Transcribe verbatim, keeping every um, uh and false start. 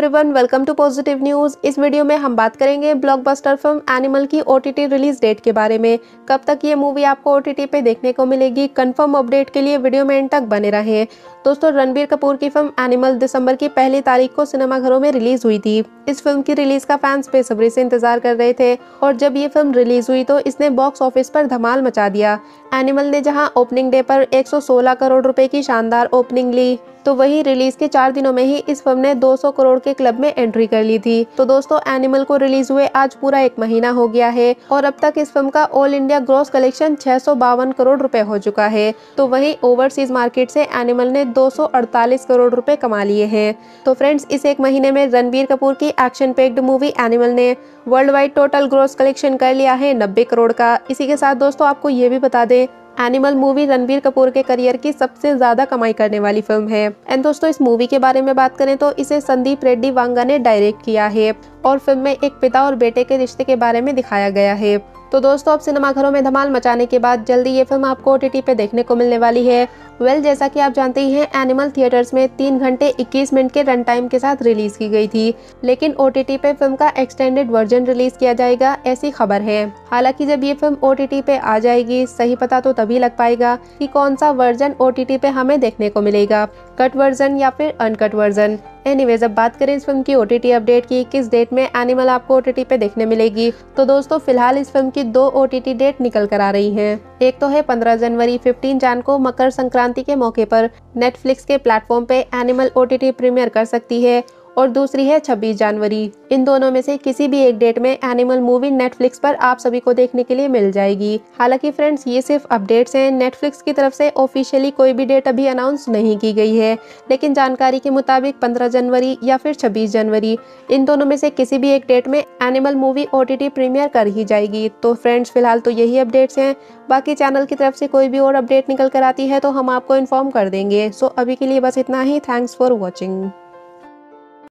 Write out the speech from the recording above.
Everyone, welcome to positive news. इस video में हम बात करेंगे ब्लॉकबस्टर फिल्म एनिमल की ओटीटी रिलीज डेट के बारे में। कब तक ये मूवी आपको ओटीटी पे देखने को मिलेगी, कंफर्म अपडेट के लिए वीडियो में एंड तक बने रहें। दोस्तों, रणबीर कपूर की फिल्म एनिमल दिसंबर की पहली तारीख को सिनेमाघरों में रिलीज हुई थी। इस फिल्म की रिलीज का फैंस बेसब्री से इंतजार कर रहे थे और जब ये फिल्म रिलीज हुई तो इसने बॉक्स ऑफिस पर धमाल मचा दिया। एनिमल ने जहां ओपनिंग डे पर एक सौ सोलह करोड़ रुपए की शानदार ओपनिंग ली, तो वही रिलीज के चार दिनों में ही इस फिल्म ने दो सौ करोड़ के क्लब में एंट्री कर ली थी। तो दोस्तों, एनिमल को रिलीज हुए आज पूरा एक महीना हो गया है और अब तक इस फिल्म का ऑल इंडिया ग्रॉस कलेक्शन छह सौ बावन करोड़ रुपए हो चुका है। तो वहीं ओवरसीज मार्केट से एनिमल ने दो सौ अड़तालीस करोड़ रुपए कमा लिए हैं। तो फ्रेंड्स, इस एक महीने में रणबीर कपूर की एक्शन पैक्ड मूवी एनिमल ने worldwide total gross collection कर लिया है नब्बे करोड़ का। इसी के साथ दोस्तों, आपको ये भी बता दें, एनिमल मूवी रणबीर कपूर के करियर की सबसे ज्यादा कमाई करने वाली फिल्म है। एंड दोस्तों, इस मूवी के बारे में बात करें तो इसे संदीप रेड्डी वांगा ने डायरेक्ट किया है और फिल्म में एक पिता और बेटे के रिश्ते के बारे में दिखाया गया है। तो दोस्तों, अब सिनेमाघरों में धमाल मचाने के बाद जल्दी ये फिल्म आपको ओटीटी पे देखने को मिलने वाली है। वेल well, जैसा कि आप जानते ही हैं, एनिमल थिएटर्स में तीन घंटे इक्कीस मिनट के रन टाइम के साथ रिलीज की गई थी, लेकिन ओटीटी पे फिल्म का एक्सटेंडेड वर्जन रिलीज किया जाएगा, ऐसी खबर है। हालांकि जब ये फिल्म ओटीटी पे आ जाएगी, सही पता तो तभी लग पाएगा कि कौन सा वर्जन ओटीटी पे हमें देखने को मिलेगा, कट वर्जन या फिर अनकट वर्जन। एनीवेज, अब बात करें इस फिल्म की ओटीटी अपडेट की, किस डेट में एनिमल आपको ओटीटी पे देखने मिलेगी, तो दोस्तों फिलहाल इस फिल्म की दो ओटीटी डेट निकल कर आ रही हैं। एक तो है पंद्रह जनवरी, पंद्रह जन को मकर संक्रांति के मौके पर नेटफ्लिक्स के प्लेटफॉर्म पे एनिमल ओटीटी प्रीमियर कर सकती है, और दूसरी है छब्बीस जनवरी। इन दोनों में से किसी भी एक डेट में एनिमल मूवी नेटफ्लिक्स पर आप सभी को देखने के लिए मिल जाएगी। हालांकि फ्रेंड्स, ये सिर्फ अपडेट्स हैं, नेटफ्लिक्स की तरफ से ऑफिशियली कोई भी डेट अभी अनाउंस नहीं की गई है, लेकिन जानकारी के मुताबिक पंद्रह जनवरी या फिर छब्बीस जनवरी, इन दोनों में से किसी भी एक डेट में एनिमल मूवी ओटीटी प्रीमियर कर ही जाएगी। तो फ्रेंड्स, फिलहाल तो यही अपडेट्स हैं। बाकी चैनल की तरफ से कोई भी और अपडेट निकल कर आती है तो हम आपको इन्फॉर्म कर देंगे। सो अभी के लिए बस इतना ही। Thanks for watching.